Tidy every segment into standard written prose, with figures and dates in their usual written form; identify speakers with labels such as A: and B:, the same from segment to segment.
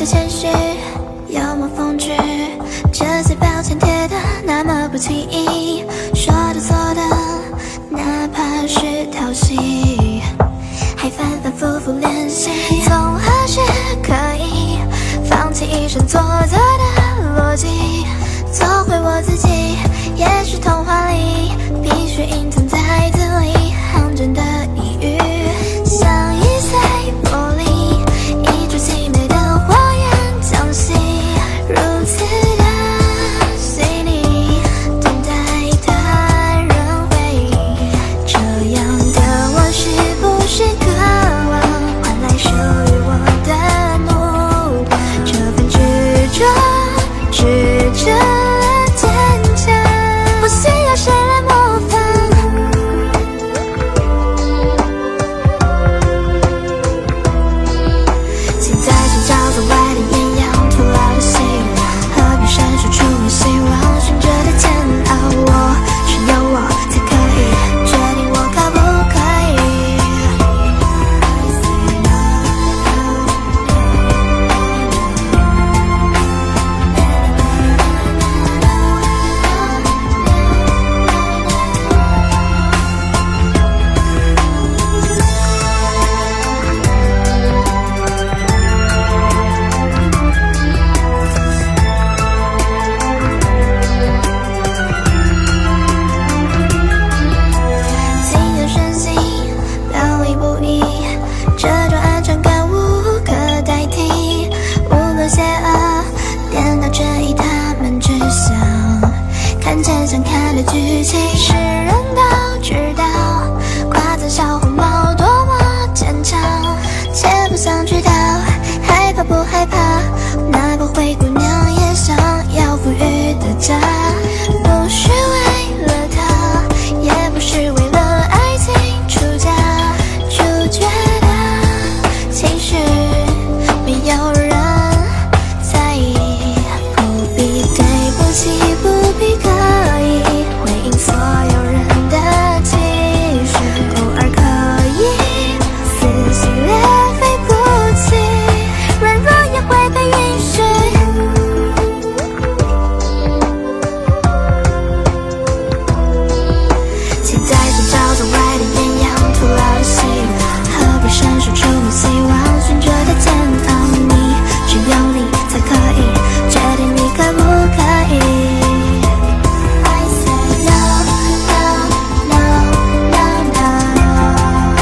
A: 着谦虚，幽默风趣，这些标签贴的那么不经意，说的做的，哪怕是调戏，还反反复复练习。从何时可以放弃一生做作的逻辑，做回我自己？也许童话里必须隐藏在字里行间的隐喻，像一碎玻璃，一出凄美的火焰将息，如此的细腻，等待他人回忆。这样的我是不是渴望换来属于我的目光？这份执着，执着坚强，不需要谁来模仿。现在寻找在外的艳阳，徒劳的希望，何必闪烁出我希望？寻着的煎熬，我只有我才可以决定我可不可以。经验顺心，表里不一，这种安全感无可代替。无论邪恶颠倒正义，他们只想看见想看的剧情。世人都知道夸赞小红帽多么坚强，且不想知道害怕不害怕，那个灰姑娘也想要富裕的家。不是为了他，也不是为了爱情出家，主角的情绪没有人在意，不必对不起，不必刻意回应所有人的期许，偶尔可以撕心裂肺哭泣，软弱也会被允许。现在寻找在外的艳阳，徒劳的希望，何必闪烁出你希望？寻着的煎熬，你只有你才可以决定你可不可以。I say no, no, no, no, no.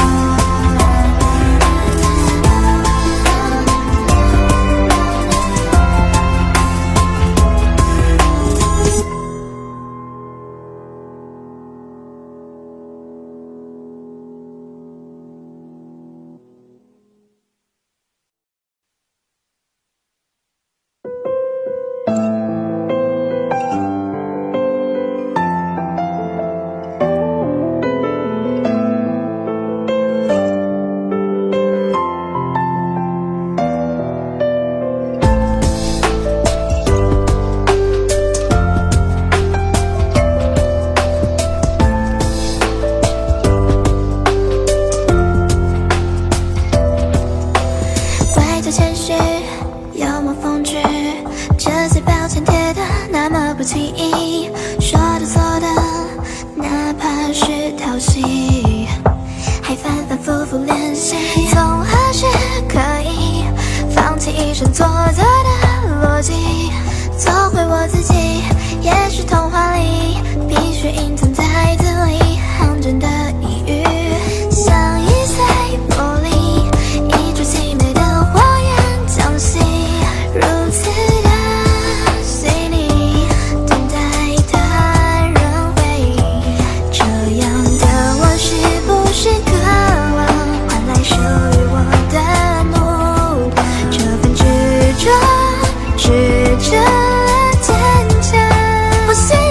A: 乖着谦虚，幽默风趣，这些标签贴的那么不经意，说的做的，哪怕是调戏，还反反复复练习。从何时可以放弃一生做作的逻辑，做回我自己？也许童话里必须隐藏在字里行间的隐喻，像一碎玻璃，一出凄美的火焰将息，如此的细腻，等待他人回忆。这样的我是不是渴望换来属于我的目光？这份执着，执着坚强，不需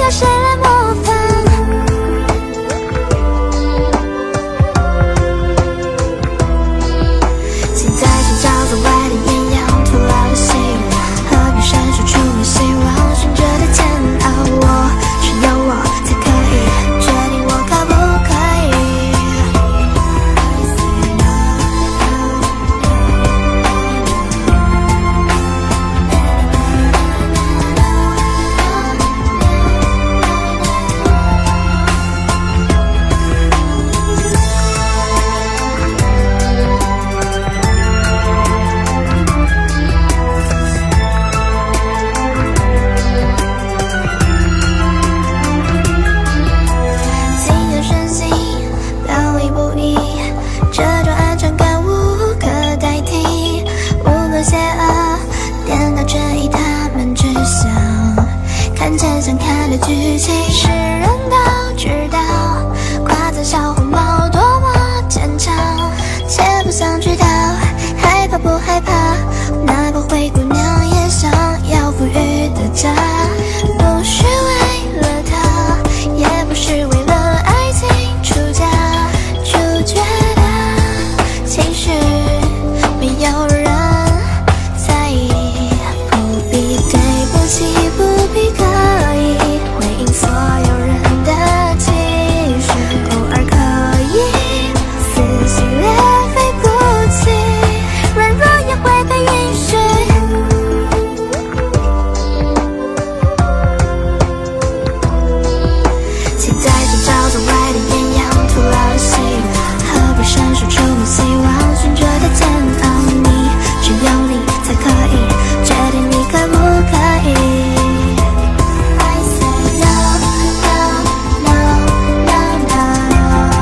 A: 剧情，世人都知道夸赞小红帽多么坚强，却不想知道害怕不害怕，那个灰姑娘也想要富裕的家，不是为了他，也不是为了爱情出家，主角的情绪没有人在意，不必对不起，不必刻意回应所有人的期许，偶尔可以撕心裂肺哭泣，软弱也会被允许。现在就照着外的艳阳徒劳的希望，何必闪烁出你希望，悬着的煎熬，你只有你才可以决定你可不可以。I say no no no no no。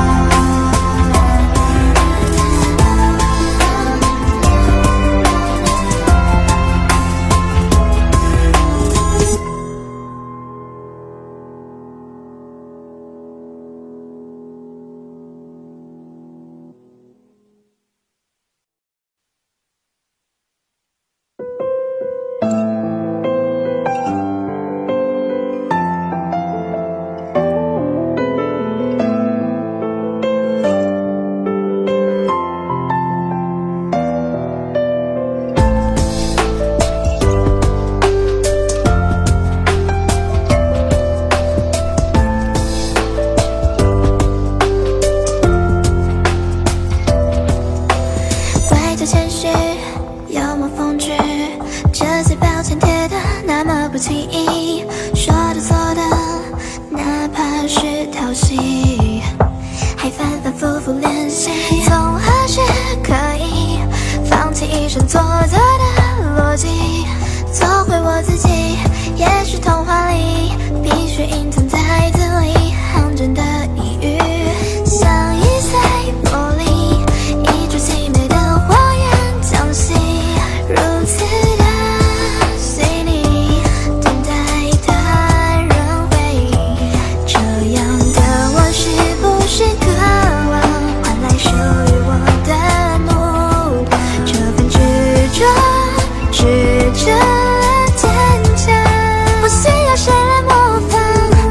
A: 怪这谦虚，幽默风趣，这些标签贴的那么不经意，说的做的，哪怕是讨喜，还反反复复练习，从何时可以放弃一生做作的逻辑，做回我自己，也是童话里必须隐藏在字里行间的抑郁，像一碎玻璃，一出凄美的火焰将息，如此的细腻，等待他人回忆，这样的我是不是渴望换来属于我的怒光，这份执着执着坚强，不需要谁来模仿。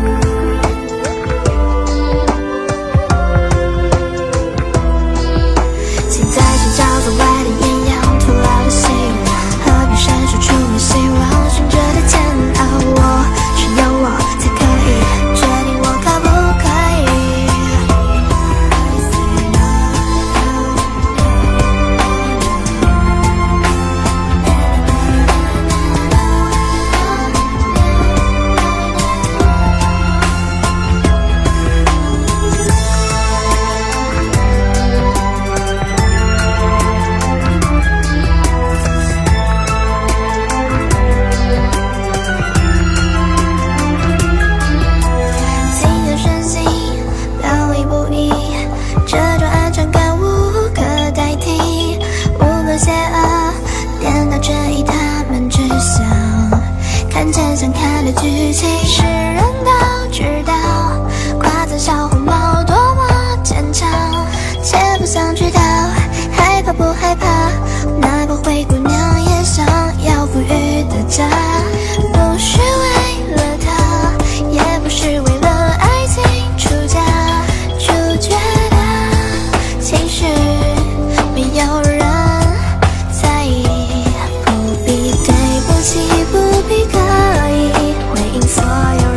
A: 现在是照着外的艳阳徒劳的希望，何必闪烁出你希望，悬着的煎熬，我只有我才可以决定我可不可以。轻言顺行，表里不一，这种安全感无可代替，无论邪恶颠倒正义，他们只想看见想看的剧情，世人都知道夸赞小红帽多么坚强，却不想知道害怕不害怕，那个灰姑娘也想要富裕的家，不是为了他，也不是为了爱情出家，主角的情绪没有人在意，不必对不起，不必刻意回应所有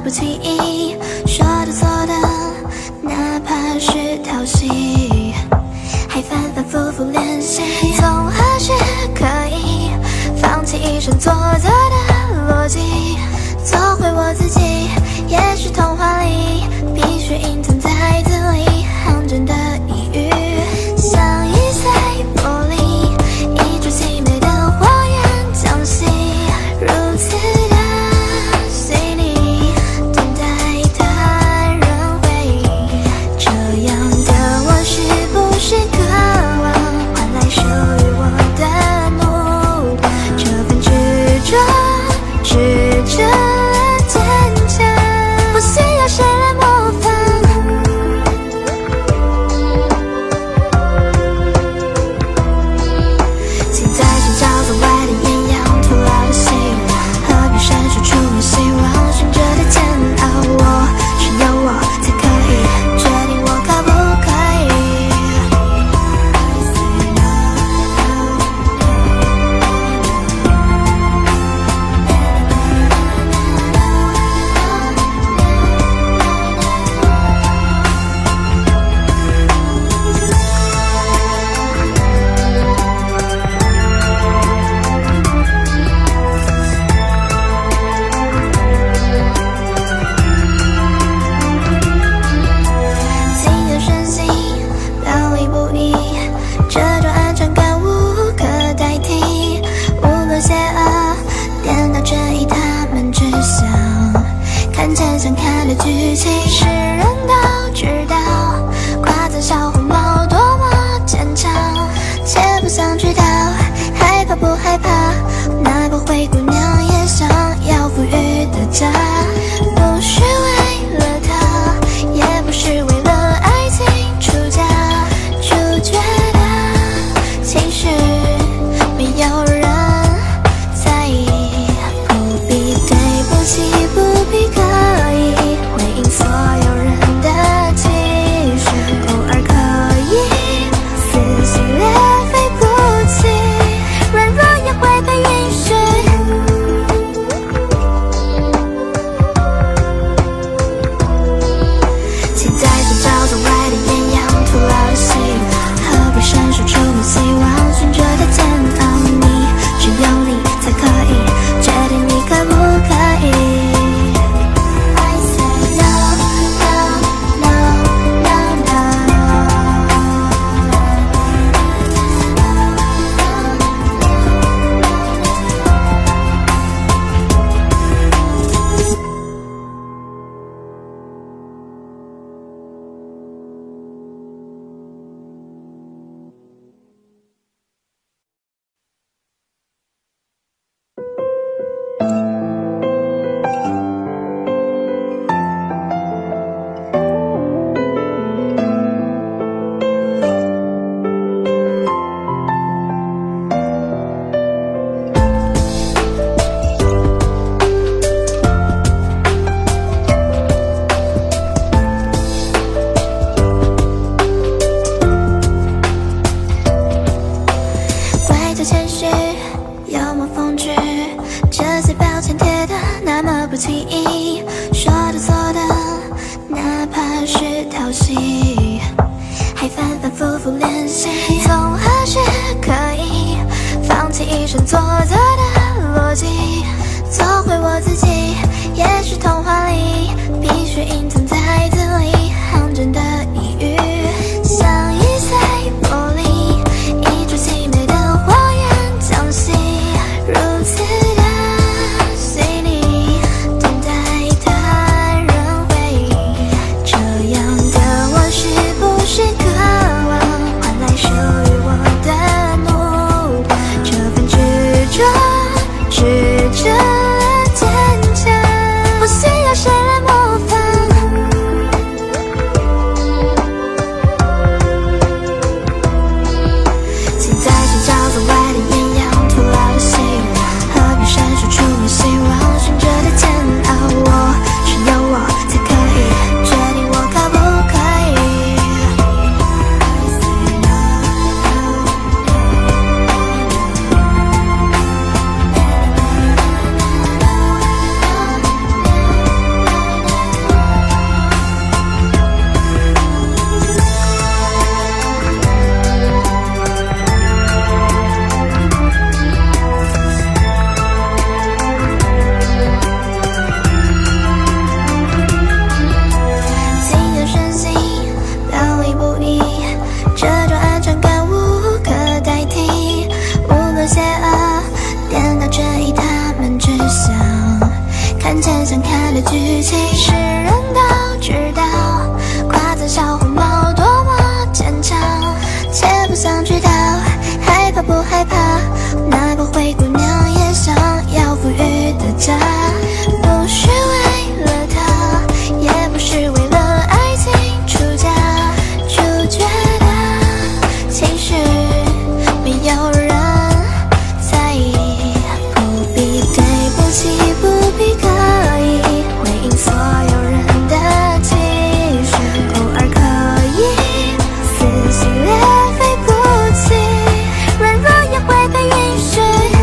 A: 不轻易，说的做的，哪怕是调戏，还反反复复练习。从何时可以放弃一生做作的逻辑，做回我自己？也许童话里必须隐藏在字里行间的隐喻，像一碎玻璃，一出凄美的火焰将息，如此的细腻，等待断人回忆。这样的我是不是渴望换来属于我的目光？这份执着，执着坚强，不需要谁来模仿。请在寻找在外的艳阳，徒劳的希望，何必闪烁出了希望？悬着的煎熬，我只有我才可以决定我可不可以。心有深信，表里不一，这种安全感无可代替。无论邪恶颠倒正义，他们只想看见想看的剧情。世人都知道夸赞小红帽多么坚强，且不想知道害怕不害怕，那个灰姑娘也想要富裕的家。不是为了他，也不是为了爱情出家，主角的情绪没有人在意，不必对不起，不必刻意回应所有人的期许，偶尔可以撕心裂肺哭泣，软弱也会被允许。请在寻找在外的艳阳，徒劳的希望，何必闪烁出了希望？悬着的煎熬，你只有你才可以决定你可不可以。I say no, no, no, no, no. 怪这谦虚，幽默风趣，这些标签贴的那么不轻易，说的做的，哪怕是调戏，还反反复复练习。从何时可以放弃一生做作的逻辑，做回我自己？也许童话里必须隐藏在字里行间的隐喻，像一碎玻璃，一出凄美的火焰将息，如此的细腻，等待断人回忆。这样的我是不是渴望换来属于我的目光？这份执想看的剧情，世人都知道夸赞小红帽多么坚强，却不想知道害怕不害怕，那个灰姑娘也想要富裕的家，不是为了他，也不是为了爱情出嫁，就觉得其实没有人在意，不必对不起，不必刻意回应所有人的期许，偶尔可以撕心裂肺哭泣，软弱也会被允许。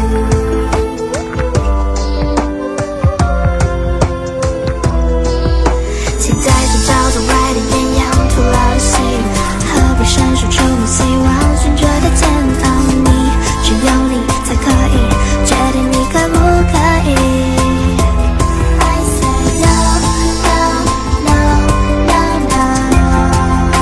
A: 期待着叫做爱的艳阳徒劳心，何必闪烁出你希望，悬着的前方，你只有你才可以决定你可不可以。I say no no no no no。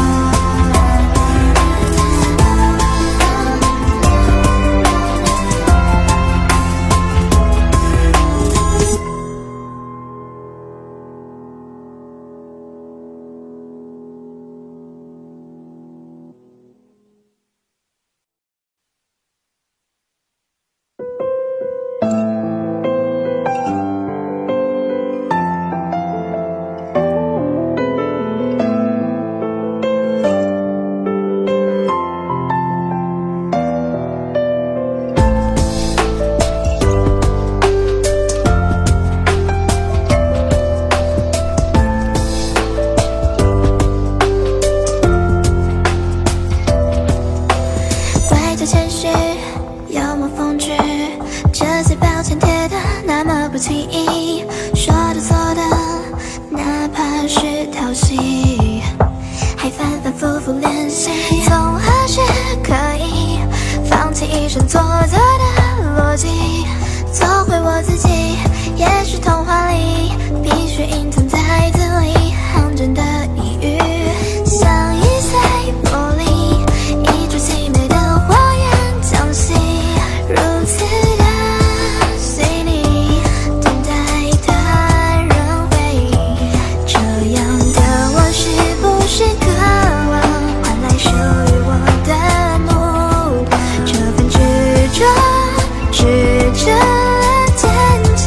A: 外在谦虚，幽默风趣，这些标签贴的那么不经意，说的做的，哪怕是讨喜，还反反复复练习，从何时可以放弃一生做作的逻辑，做回我自己，也是童话里必须隐藏在字里行间的隐喻，像一碎玻璃，一出凄美的火焰将息，如此的细腻，等待他人回忆，这样的我是不是渴望换来属于我的目光，这份执着，执着坚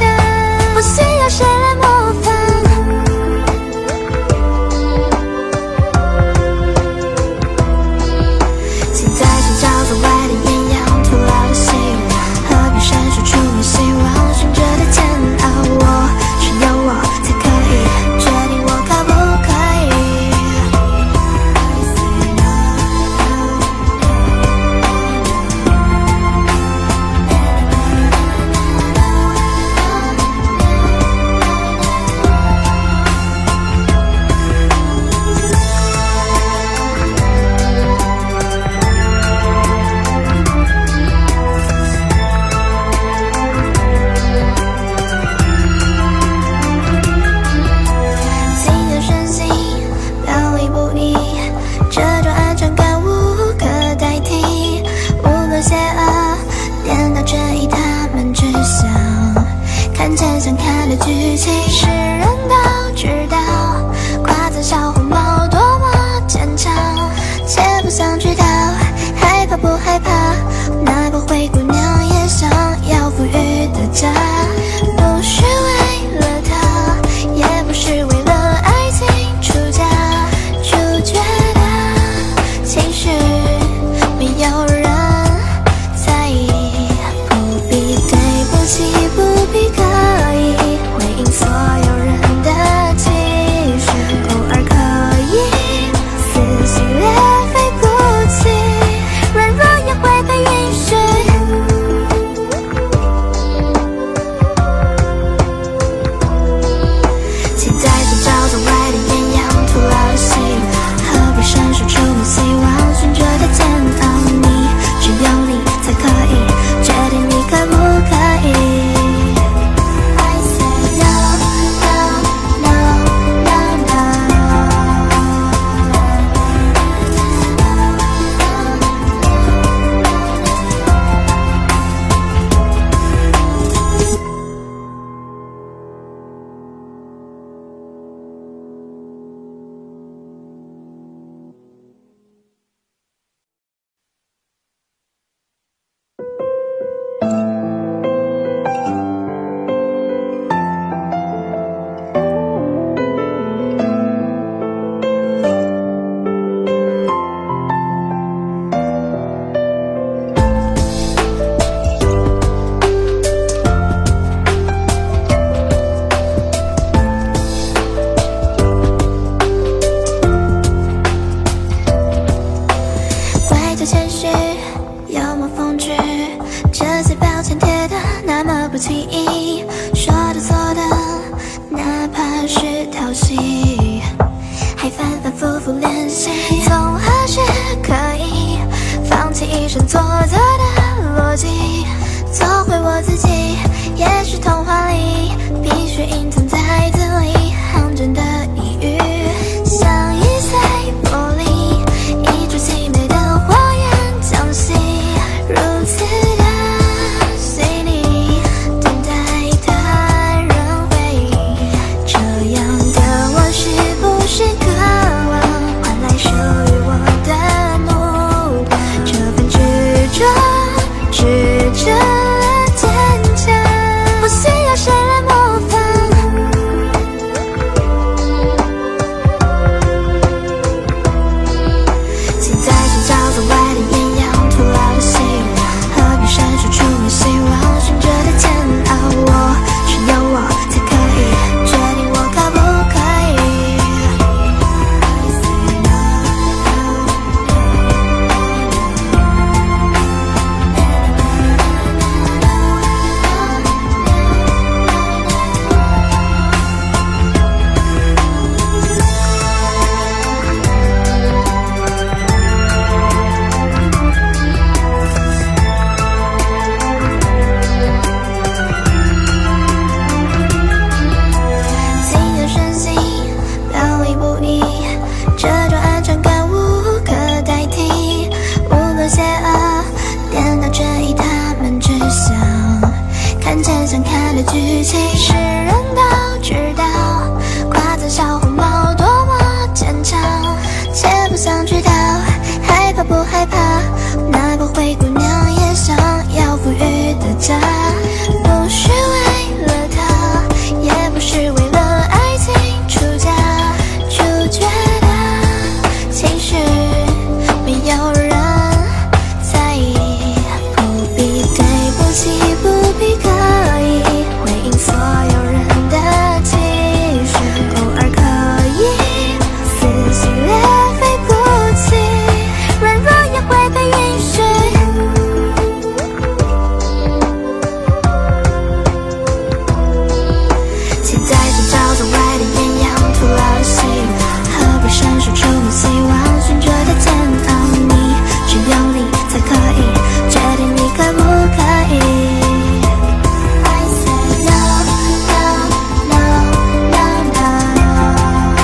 A: 戏，还反反复复练习。从何时可以放弃一生做错的逻辑，做回我自己？也许童话里必须隐藏在字里行间的隐喻，像一碎玻璃，一出凄美的火焰将息，如此的细腻，等待他人回忆。这样的我是不是渴望换来属于我的目光？这份执着，执着了坚强，不需要谁来模仿。现在是照着外的艳阳，徒劳的希望，何必闪烁出了希望？悬着的煎熬，我只有我才可以决定我可不可以。心有深信，表里不一，这种安全感无可代替。无论邪恶颠倒正义，他们只想看见想看的剧情。世人都知道夸赞小红帽多么坚强，却不想知道害怕不害怕，那个灰姑娘也想要富裕的家。不是为了他，也不是为了爱情出家，主角的情绪没有人在意，不必对不起，不必刻意回应所有人的期许，偶尔可以撕心裂肺哭泣，软弱也会被允许。现在是照着外的艳阳，徒劳的希望，何必闪烁出了希望？悬着的煎熬，你只有你才可以决定你可不可以。I say no, no, no, no, no.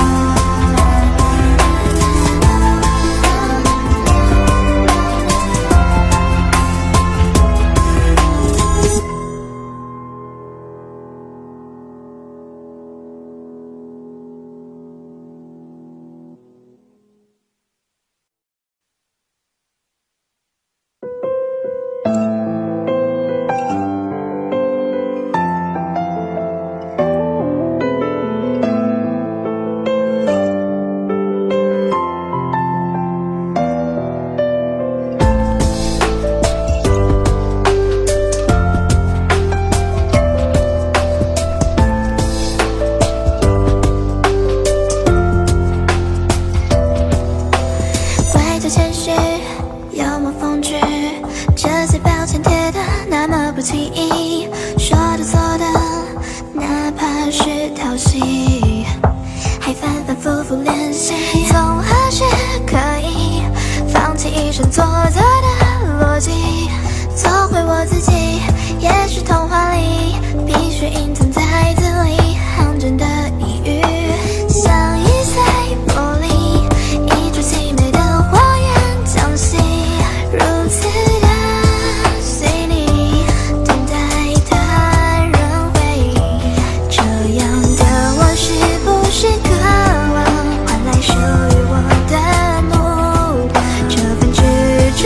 A: 怪这谦虚，幽默风趣，这些标签贴的那么不经意，说的错的，哪怕是讨喜，还反反复复练习。从何时可以放弃一生做错的逻辑，做回我自己？也许童话里必须隐藏在字里行间的隐喻，像一碎玻璃，一出凄美的火焰将息，如此的细腻，等待他人回忆。这样的我是不是渴望换来属于我的目光？这份执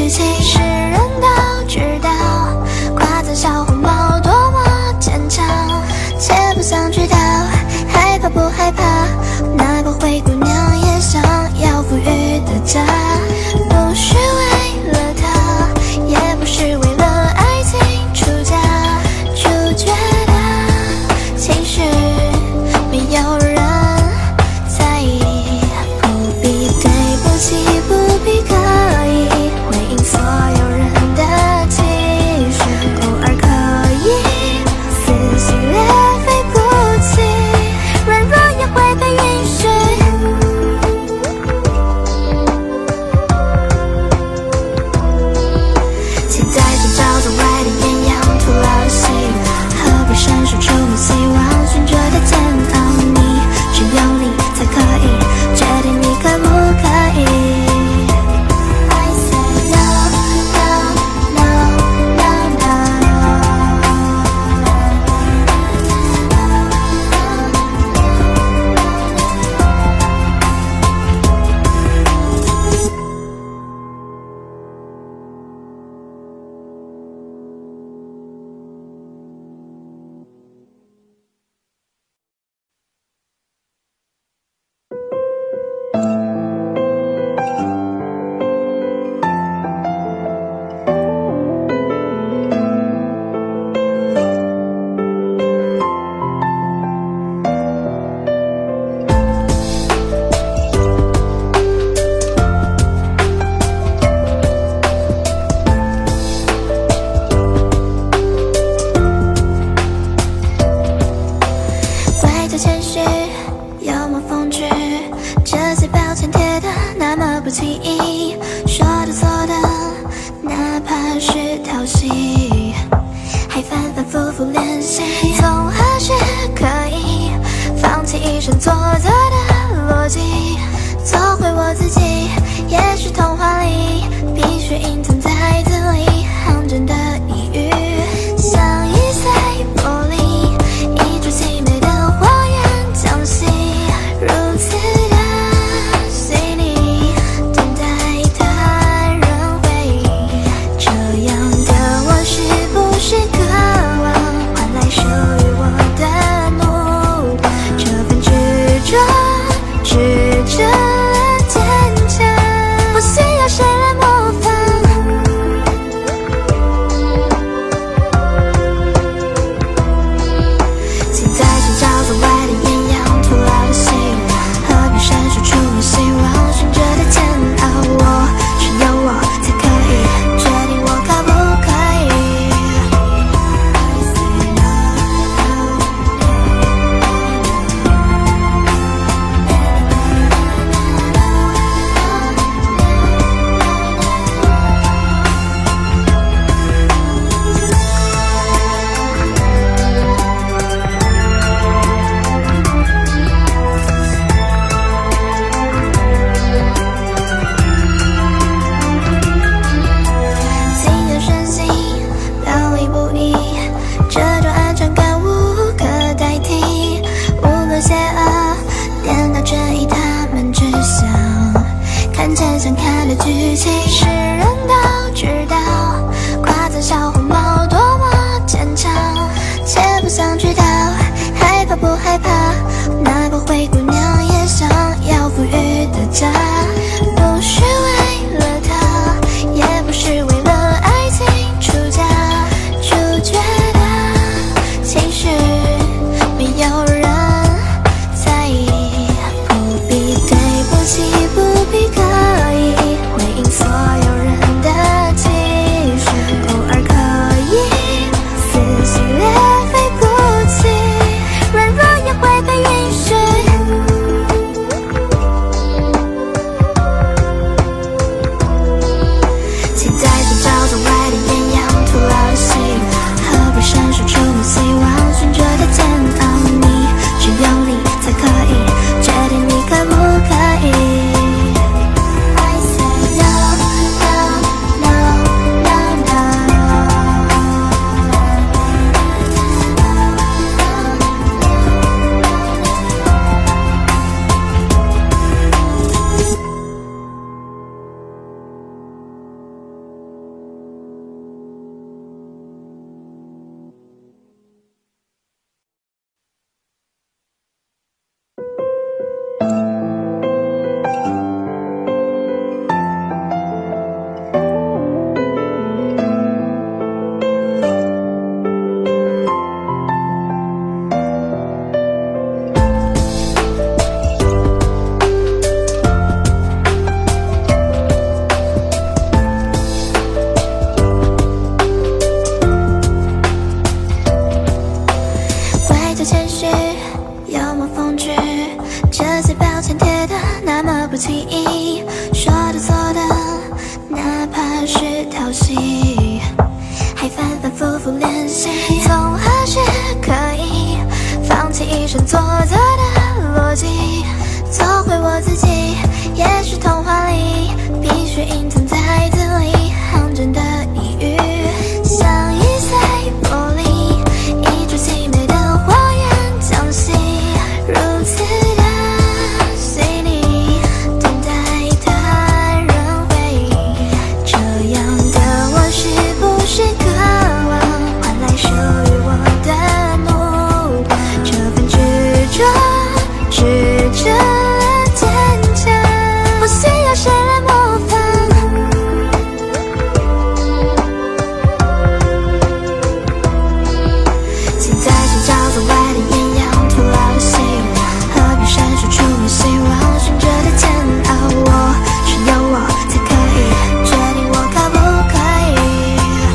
A: 剧情，世人都知道夸赞小红帽多么坚强，却不想知道害怕不害怕，那个灰姑娘也想要富裕的家，不是为了他，也不是为了爱情出家，主角的情绪没有人在意，不必对不起，不必刻意回应所有人的期许，偶尔可以撕心裂肺哭泣，软弱也会被允许。现在是照着外的艳阳徒劳心，何必闪烁出你希望，悬着的煎熬，你只有你才可以决定你可不可以。I say no no no no no。怪这谦虚，幽默风趣，这些标签贴的那么不经意，说的做的，哪怕是讨喜，还反反复复练习，从何时可以放弃一生做作的逻辑，做回我自己，也是童话里必须隐藏在字里行间的抑郁，像一碎玻璃，一出凄美的火焰将息，如此的细腻，等待他人回忆，这样的我是不是渴望换来属于我的怒火，这份执着执着坚强，不需要谁来模仿。现在是照着外的艳阳徒劳的心，何必闪烁出我希望，悬着的煎熬，我只有我才可以决定我可不可以。心有深信，表里不一，这种安全感无可代替，无论邪恶颠倒正义，他们只想看见想看的剧情，世人都知道夸赞小红帽多么坚强，却不想知道害怕不害怕，那个灰姑娘也想要富裕的家，不是为了他，也不是为了爱情出家，主角的情绪没有人在意，不必对不起，不必刻意回应所有人不轻易，说的做的，哪怕是调戏，还反反复复练习。从何时可以放弃一生做作的逻辑，做回我自己？也许童话里必须隐藏在字里行间的隐喻，像易碎玻璃，一出凄美的火焰将息，如此的细腻，等待断人回忆。这样的我是不是渴望换来属于我的目光？这份执着，执着坚强，不需要谁来模仿。现在是照在外的艳阳，徒劳的希望，何必闪烁出了希望？悬着的煎熬，我只有我才可以决定我可不可以。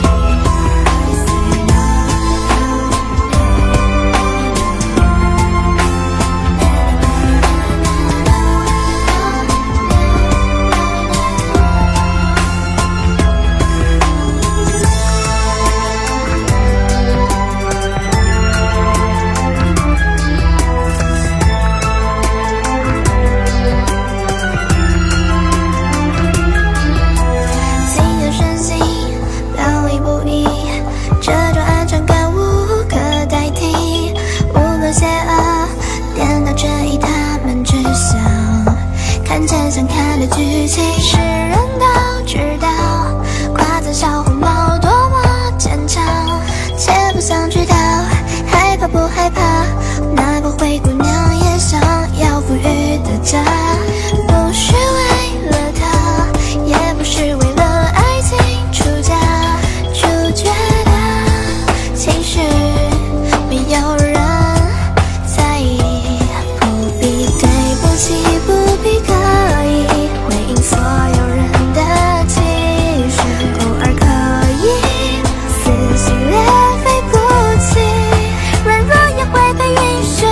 A: 心有深信，表里不一，这种安全感无可代替。无论邪恶颠倒正义，他们只想看见想看的剧情。世人都知道夸赞小红帽多么坚强，且不想知道害怕不害怕，那个灰姑娘也想要富裕的家。不是为了他，也不是为了爱情出家，主角的情绪没有人在意，不必对不起，不必刻意回应所有人的期许，偶尔可以撕心裂肺哭泣，软弱也会被允许。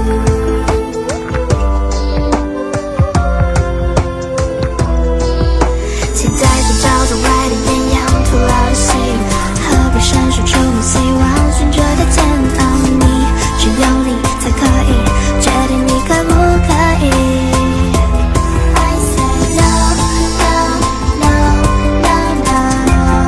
A: 现在是照在外的艳阳，徒劳的希望，何必闪烁出了希望？悬着的煎熬，你只有你才可以决定你可不可以。I say no, no, no, no, no.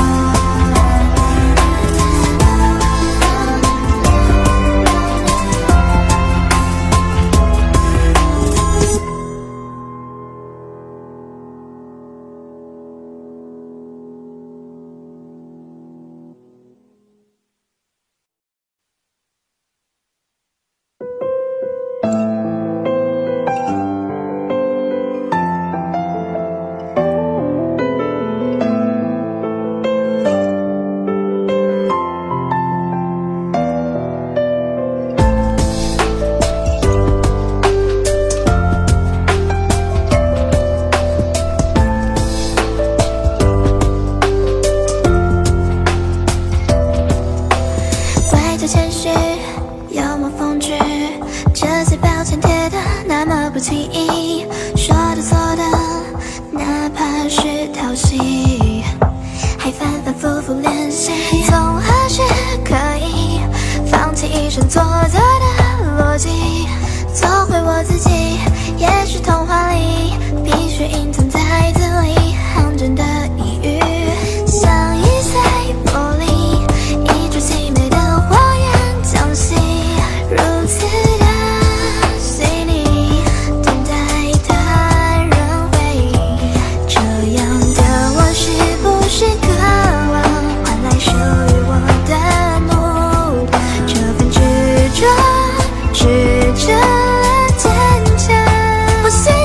A: 怪这谦虚，幽默风趣，这些标签贴的那么不轻易，说的做的，哪怕是调戏，还反反复复练习。从何时可以放弃一生做作的逻辑，做回我自己？也许童话里必须隐藏在字里行间的隐喻，像易碎玻璃，一出凄美的火焰将息，如此的细腻，等待断人回忆。这样的我是不是渴望换来属于我的目光？这份执着，执着坚强，不需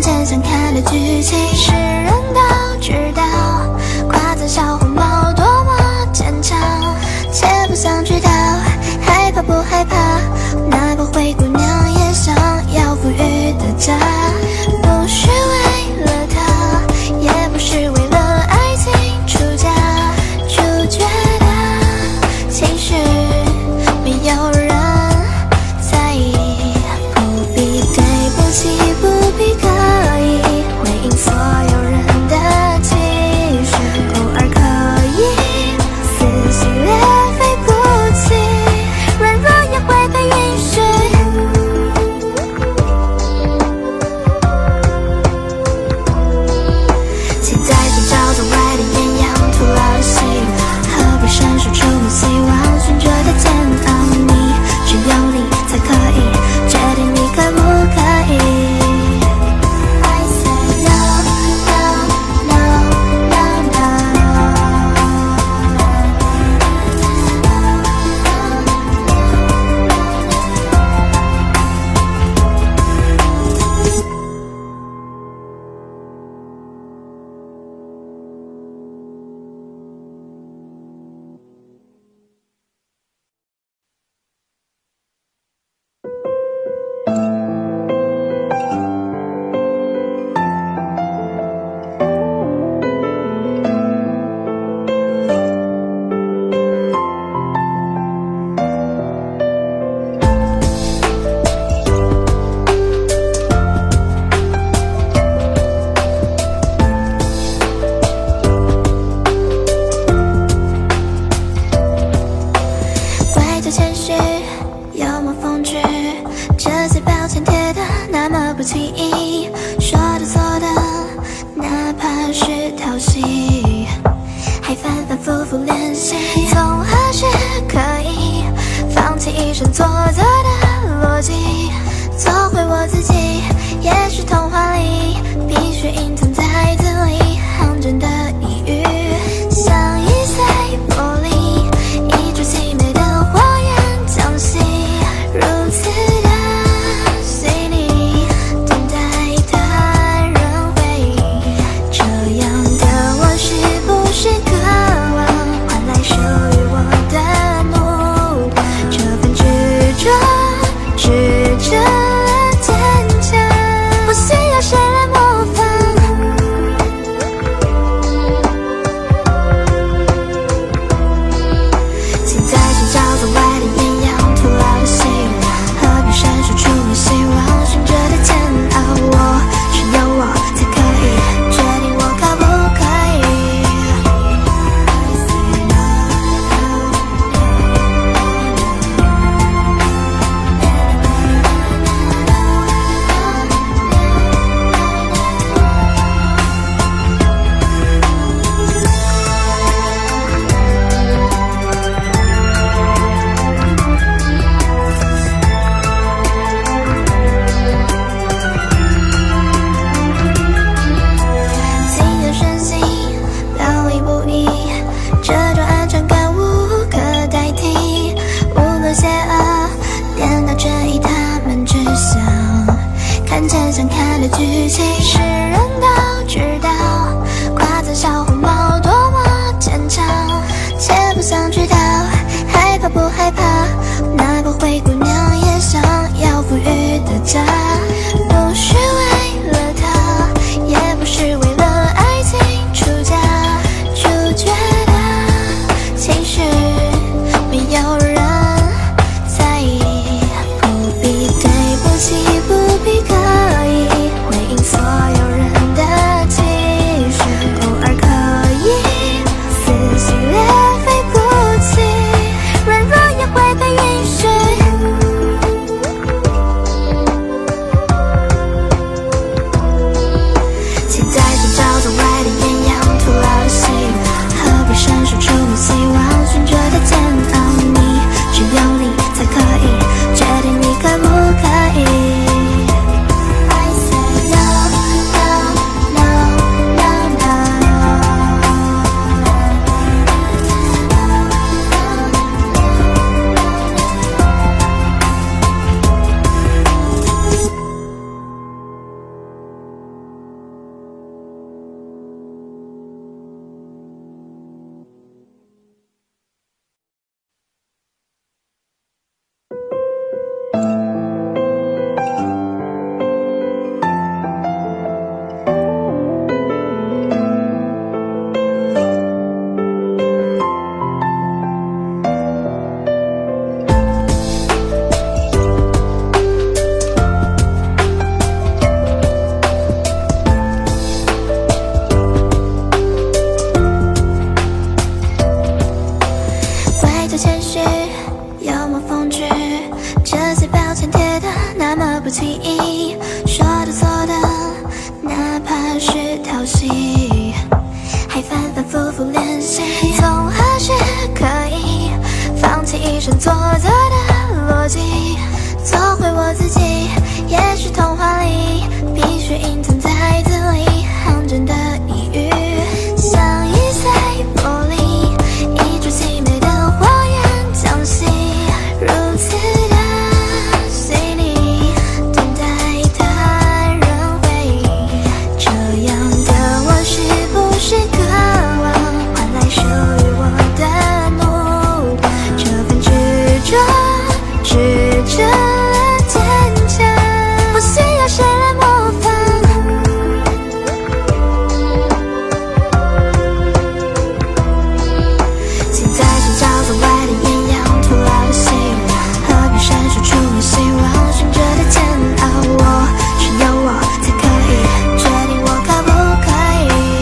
A: 前想看的剧情，世人都知道夸赞小红帽多么坚强，却不想知道害怕不害怕，那个灰姑娘也想要富裕的家，不是为了他，也不是为了爱情出嫁，主角的情绪没有人在意，不必对不起，不必刻意回应所有人的期许，偶尔可以撕心裂肺哭泣，软弱也会被允许。现在想照着外的艳阳徒劳心，何必闪烁出你希望，悬着的煎熬你，只有你才可以决定你可不可以。I say no no no no no。怪罪谦虚，幽默风趣，这些标签贴的那么不经意，说的做的，哪怕是讨喜，还反反复复练习，从何时可以放弃以身作则的逻辑，做回我自己，也是童话里必须隐藏在字里行间的抑郁，像一碎玻璃，一出凄美的火焰将息，如此的细腻，等待的人回忆，这样的我是不是渴望换来属于我的目光，这份执着执着坚强，不需要谁来模仿。 不轻易，说的做的，哪怕是调戏，还反反复复练习。从何时可以放弃一生做作的逻辑，做回我自己？也许童话里必须隐藏在字里行间的隐喻，像易碎玻璃，一出凄美的火焰将息，如此的细腻，等待他人回忆。这样的我是不是渴望换来属于我的怒？这份执着，执着坚强，不需要谁来模仿。现在是照在外的艳阳，徒劳的希望，何必闪烁出了希望？悬着的煎熬，我只有我才可以决定我可不可以。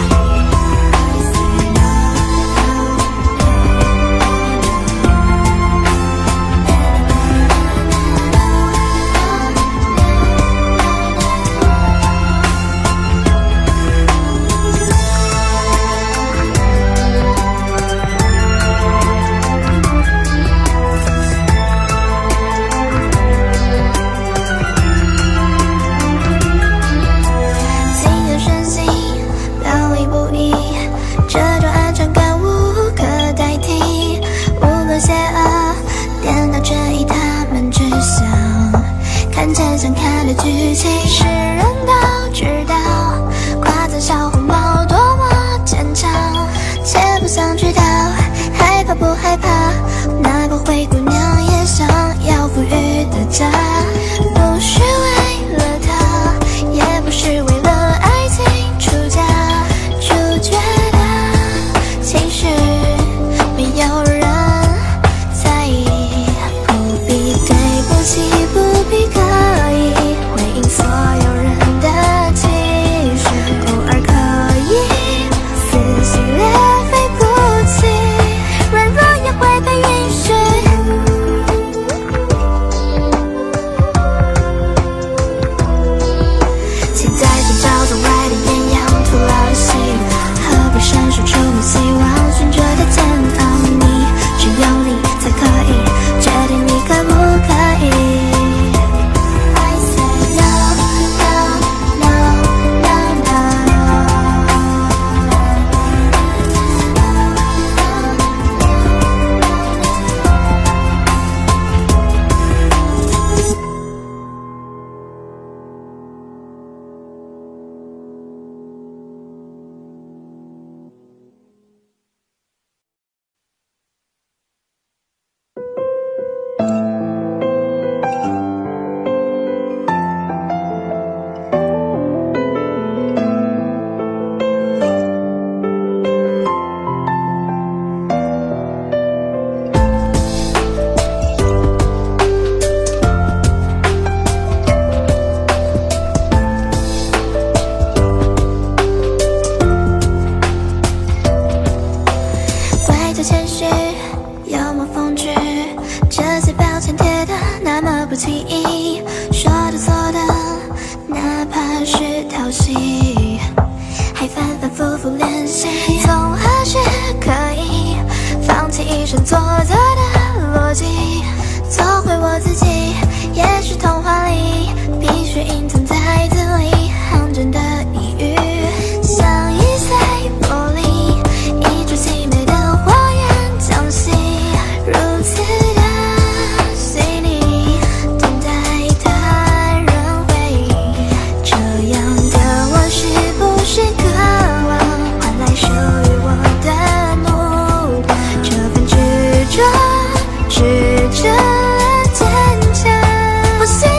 A: 亲眼深信，表里不一，这种安全感无可代替。无论邪恶颠倒正义，他们只想看见想看的剧情。世人都知道，夸赞小红帽多么坚强，且不想知道害怕不害怕，那个灰姑娘也想要富裕的家。不是为了他，也不是为了爱情出家，主角的情绪没有人在意，不必对不起，不必刻意回应所有人的期许，偶尔可以撕心裂肺哭泣，软弱也会被允许。现在是照在外的艳阳，徒劳的希望，何必闪烁出了希望？悬着的煎熬，你只有你才可以决定你可不可以。I say no, no, no, no, no. 怪这谦虚，幽默风趣，这些标签贴的那么不轻易，说的做的，哪怕是调戏，还反反复复练习。从何时可以放弃一生做作的逻辑，做回我自己？也许童话里必须隐藏在字里行间的隐喻，像易碎玻璃，一出凄美的火焰将息，如此的细腻，等待他人回忆。这样的我是不是渴望换来属于我的怒？这份执着，执着坚强，不需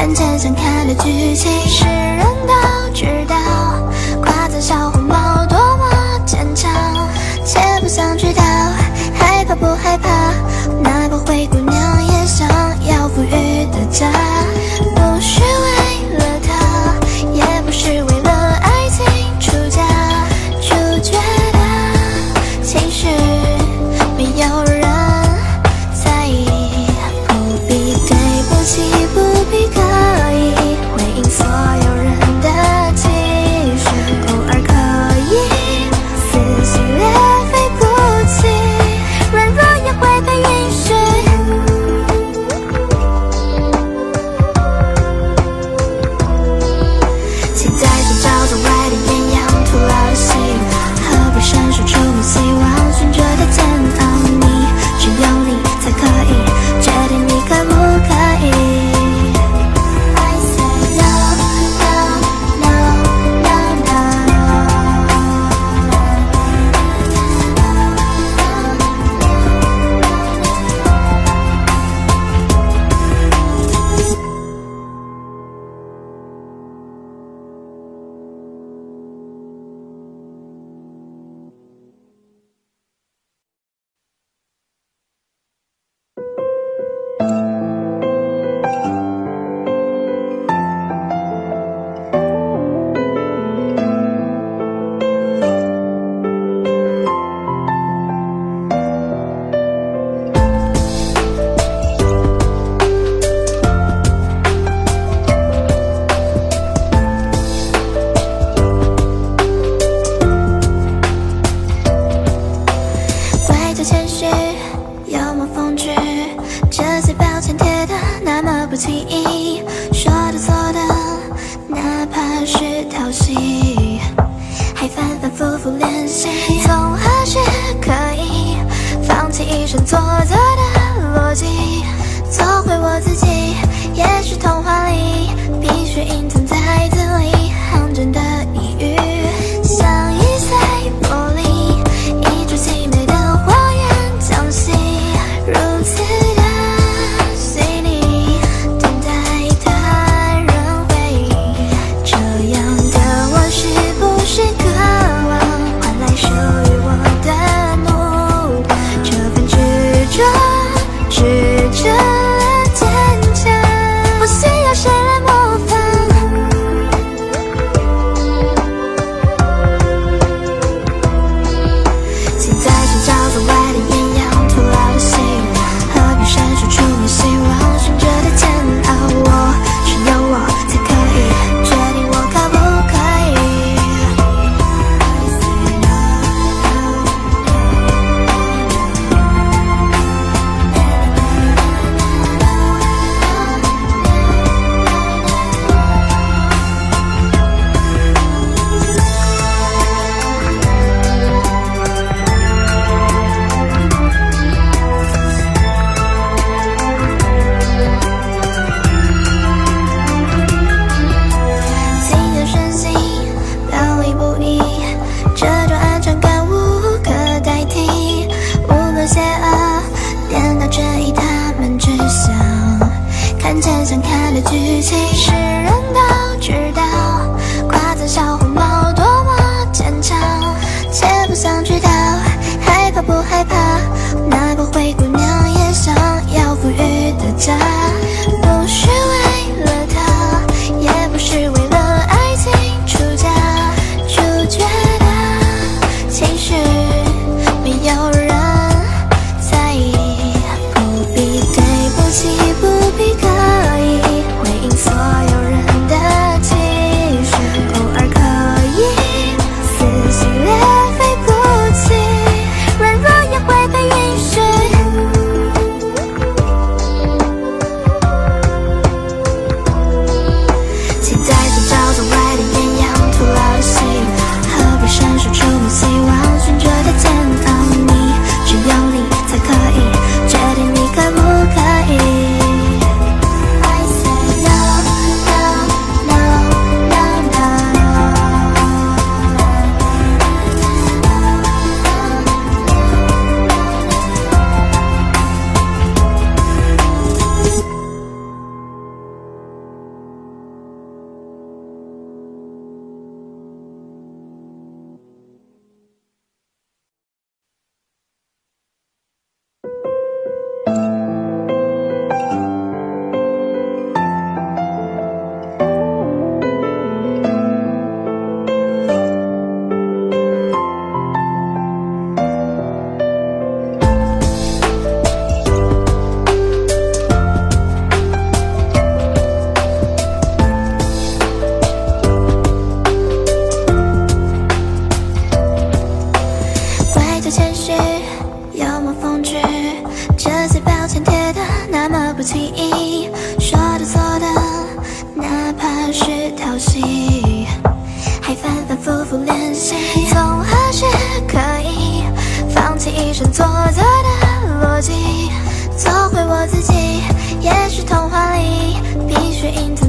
A: 看见想看的剧情，是人都知道夸赞小红帽多么坚强，却不想知道害怕不害怕，那个灰姑娘也想要富裕的家，不是为了他，也不是为了爱情出家，主角的情绪没有人在意，不必对不起，不必刻意回应所有人的期许，偶尔可以撕心裂肺哭泣，软弱也会被允许。现在是照着歪的鸳鸯徒劳的心，何必闪烁出你希望，悬着的煎熬，你只有你才可以决定你可不可以。I say no no no no no。为着谦虚，幽默风趣，这些标签贴的那么不经意，说的做的，哪怕是讨喜，还反反复复练习，从何时可以放弃一生做作的逻辑，做回我自己，也是童话里必须隐藏在字里行间的抑郁，像一碎玻璃，一出凄美的火焰将息，如此的细腻，等待他人回忆，这样的我是不是渴望换来属于我的怒火，这份执着执着了坚强，不需要谁来模仿。现在是照着歪的鸳鸯徒劳的心，何必闪烁出你希望，悬着的煎熬，我只有我才可以决定我可不可以。轻言顺行，表里不一，这种安全感无可代替，无论邪恶颠倒正义，他们只想看见想看的剧情，是人都知道夸赞小红帽多么坚强，却不想知道害怕不害怕，那个灰姑娘也想要富裕的家，不是为了他，也不是为了爱情出家，主角的情绪没有人在意，不必对不起，不必刻意回应所有人的游戏，还反反复复练习。从何时可以放弃一生做错的逻辑，做回我自己？也许童话里必须隐藏